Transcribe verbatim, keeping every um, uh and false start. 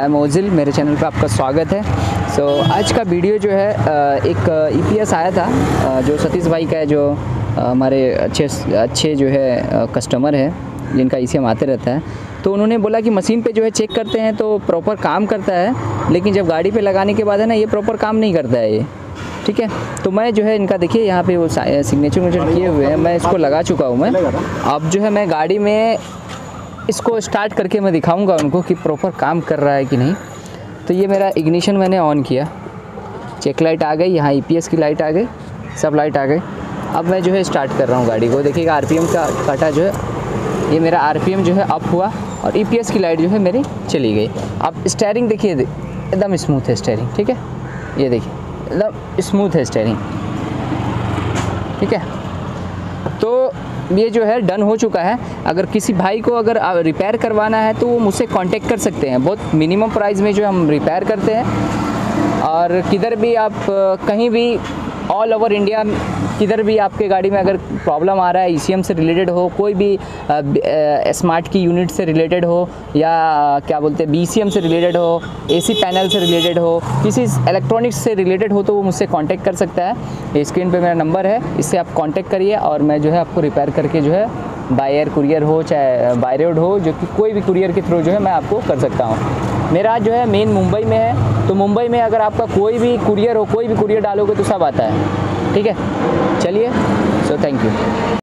I am Ozil, मेरे channel पे आपका स्वागत है। सो so, आज का वीडियो जो है एक ईपीएस आया था जो सतीश भाई का है, जो हमारे अच्छे अच्छे जो है कस्टमर है जिनका ईसीएम आते रहता है। तो उन्होंने बोला कि मशीन पे जो है चेक करते हैं तो प्रॉपर काम करता है, लेकिन जब गाड़ी पे लगाने के बाद है ना ये प्रॉपर काम नहीं करता है ये, ठीक है। तो मैं जो है इनका देखिए यहाँ पे वो सिग्नेचर विग्नेचर किए हुए हैं, मैं इसको लगा चुका हूँ। मैं अब जो है मैं गाड़ी में इसको स्टार्ट करके मैं दिखाऊंगा उनको कि प्रॉपर काम कर रहा है कि नहीं। तो ये मेरा इग्निशन मैंने ऑन किया, चेक लाइट आ गई, यहाँ ईपीएस की लाइट आ गई, सब लाइट आ गई। अब मैं जो है स्टार्ट कर रहा हूँ गाड़ी को। देखिएगा आरपीएम का काटा जो है, ये मेरा आरपीएम जो है अप हुआ और ईपीएस की लाइट जो है मेरी चली गई। अब स्टीयरिंग देखिए एकदम स्मूथ है स्टीयरिंग, ठीक है। ये देखिए एकदम स्मूथ है स्टीयरिंग, ठीक है। तो ये जो है डन हो चुका है। अगर किसी भाई को अगर रिपेयर करवाना है तो वो मुझसे कांटेक्ट कर सकते हैं। बहुत मिनिमम प्राइस में जो हम रिपेयर करते हैं, और किधर भी आप कहीं भी ऑल ओवर इंडिया किधर भी आपके गाड़ी में अगर प्रॉब्लम आ रहा है, ईसीएम से रिलेटेड हो, कोई भी स्मार्ट की यूनिट से रिलेटेड हो, या क्या बोलते हैं बीसीएम से रिलेटेड हो, एसी पैनल से रिलेटेड हो, किसी इलेक्ट्रॉनिक्स से रिलेटेड हो, तो वो मुझसे कांटेक्ट कर सकता है। ये स्क्रीन पे मेरा नंबर है, इससे आप कांटेक्ट करिए और मैं जो है आपको रिपेयर करके जो है बाय एयर कुरियर हो चाहे बाय रोड हो, जो कि कोई भी कुरियर के थ्रू जो है मैं आपको कर सकता हूँ। मेरा जो है मेन मुंबई में है, तो मुंबई में अगर आपका कोई भी कुरियर हो, कोई भी कुरियर डालोगे तो सब आता है, ठीक है। चलिए, सो थैंक यू।